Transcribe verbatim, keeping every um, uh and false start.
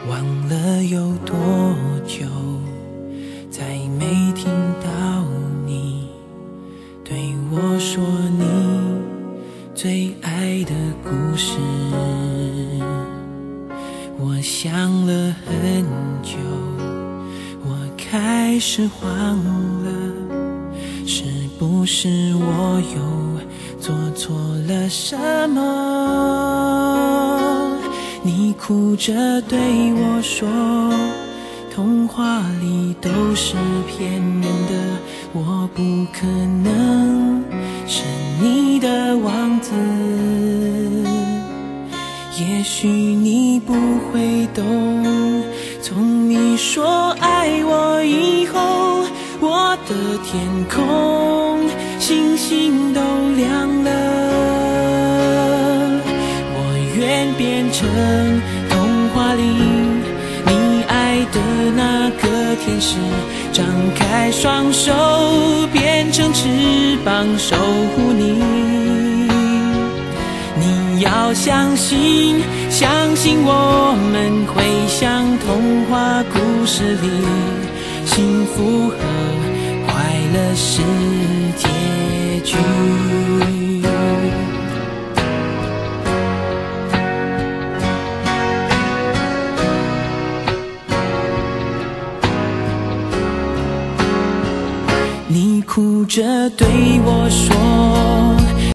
忘了有多久，再没听到你对我说你最爱的故事。我想了很久，我开始慌了，是不是我又做错了什么？你哭着对我说，童话里都是骗人的，我不可能是你的王子。也许你不会懂，从你说爱我以后，我的天空星星都亮了。我愿变成童话里你爱的那个天使，张开双手变成翅膀守护你。你要相信，相信我们会像童话故事里，幸福和快乐是结局。你哭着对我说，